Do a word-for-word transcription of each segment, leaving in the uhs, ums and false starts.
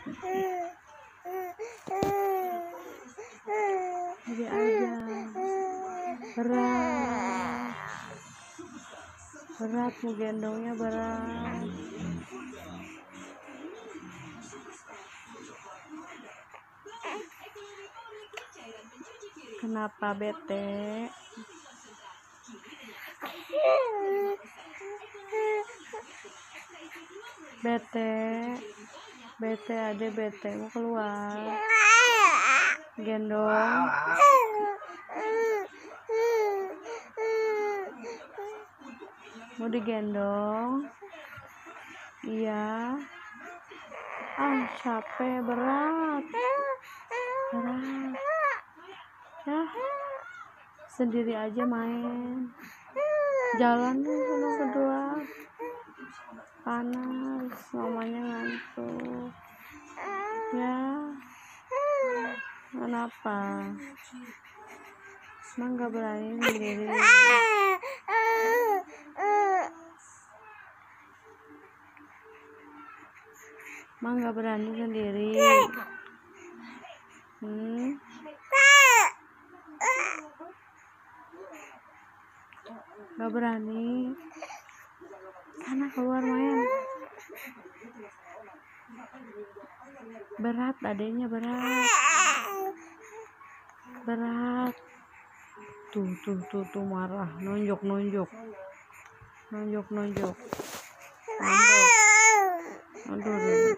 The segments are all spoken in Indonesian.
Jadi aja berat berat mau gendongnya berat. Kenapa bete? Bete, bete ade bete mau keluar. Gendong. Mau digendong? Iya. Ah, capek, berat. Berat. Ya. Sendiri aja main. Jalan dulu kedua. Panas, mamanya ngantuk. Ya. Kenapa? Emang gak berani sendiri? Emang gak berani sendiri? Hmm? Gak berani? Sana keluar main. Berat, adanya berat. Berat. Tuh, tuh, tuh, tuh marah. Nonjok, nonjok. Nonjok, nonjok. Nonjok. Aduh, aduh.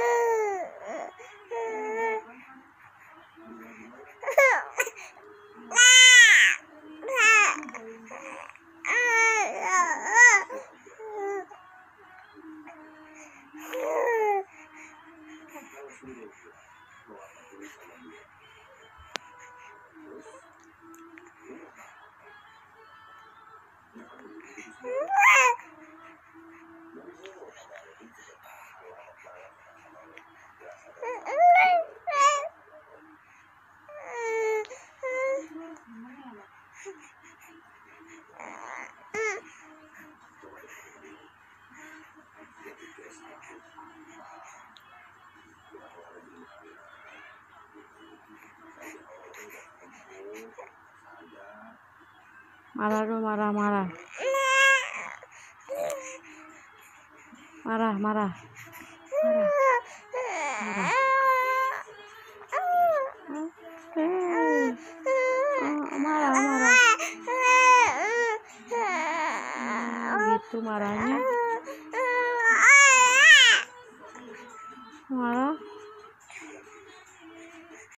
Marah dong, marah, marah. Marah, marah. Marah. Marah. Eh. Oh, marah, marah. Oh, gitu marahnya. Marah.